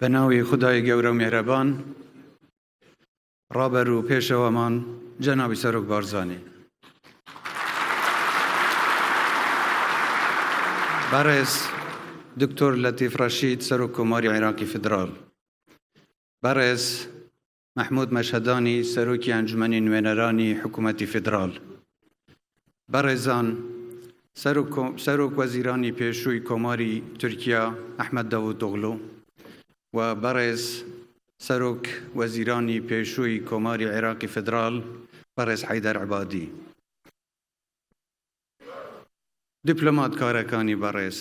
به ناوی خدای گەورە و مهرەبان ڕابەر و پێشەوەمان جەنابی سەرۆک بارزانی بەڕێز دکتۆر لەتیف ڕەشید سەرۆک کۆماری عێراقی فدرال، بەڕێز محمود مەشهەدانی سەرۆکی ئەنجومەنی نوێنەرانی حکوومەتی فدرال، بەڕێزان سەرۆک وەزیرانی پێشووی کۆماری تورکیا ئەحمەد داوودۆغلو و بەڕێز سەرۆک وەزیرانی پێشووی کۆماری عێراقی فدرال بەڕێز حەیدەر عیبادی، دیپلۆماتکارەکانی بەڕێز،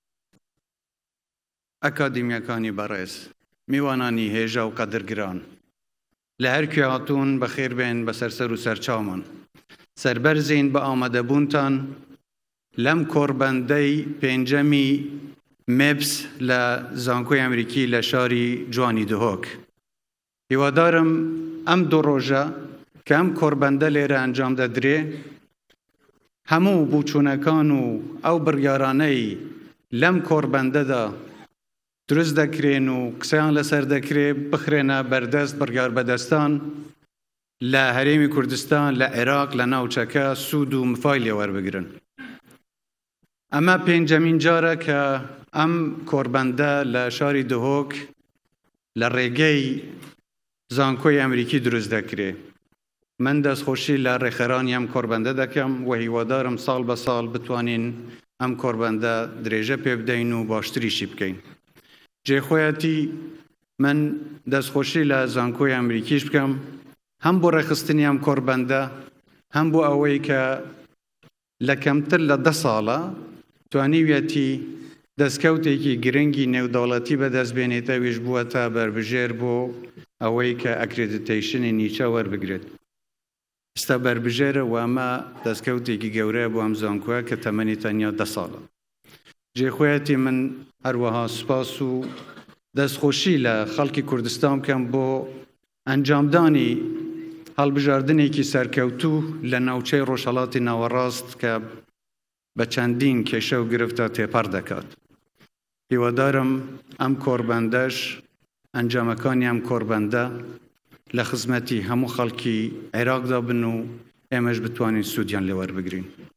ئەکادیمیەکانی بەڕێز، میوانانی هێژە و قەدرگران، لە هەر کوێ هاتوون بەخێر بێن بەسەر سەر و سەرچاومان. سەربەرزین بە ئامادەبوونتان لەم کۆڕبەندەی پێنجەمی مێبس لە زانکۆی ئەمریکی لە شاری جوانی دهۆک. هیوادارم ئەم دوو ڕۆژە کە ئەم کۆڕبەندە لێرە ئەنجام دەدرێ هەموو بووچوونەکان و ئەو بڕیارانەی لەم کۆڕبەندەدا دروست دەکرێن و قسەیان لەسەر دەکرێ بخرێنە بەردەست بڕیار بەدەستان لە هەرێمی کوردستان، لە عێراق، لە ناوچەکە سوود و مفای لێ وەربگرن. ئەمە پێنجەمین جارە کە ئەم کۆڕبەندە لە شاری دهۆک لە ڕێگەی زانکۆی ئەمریکی دروست دەکرێ. من دەستخۆشی لە ڕێخەرانی ئەم کۆڕبەندە دەکەم و هیوادارم ساڵ بە ساڵ بتوانین ئەم کۆڕبەندە درێژە پێ بدەین و باشتریشی بکەین. جێخۆیەتی من دەستخۆشی لە زانکۆی ئەمریکیش بکەم، هەم بۆ ڕێخستنی ئەم کۆڕبەندە، هەم بۆ ئەوەی کە لە کەمتر لە 10 ساڵە توانیویەتی دەستکەوتێکی گرنگی نێودەوڵەتی بەدەست بێنێتەویش بووەتە بربژێر بۆ ئەوەی کە ئەکرێدیتیشنی نیچە وەربگرێت. ئێستا بربژێرە و ئەمە دەستکەوتێکی گەورەیە بۆ ئەم زانکۆیە کە تەمەنی تەنیا 10 ساڵە. جێخۆیەتی من هەروەها سوپاس و دەستخۆشی لە خەڵکی کوردستان بکەم بۆ ئەنجامدانی هەڵبژاردنێکی سەرکەوتوو لە ناوچەی ڕۆژهەڵاتی ناوەڕاست کە بە چەندین کێشە و گرفتە تێپەڕ دەکات. هیوادارم ئەم کۆڕبەندەش ئەنجامەکانی ئەم کۆڕبەندە لە خزمەتی هەموو خەڵکی عێراقدا بن و ئێمەش بتوانین سوودیان لێ وەربگرین.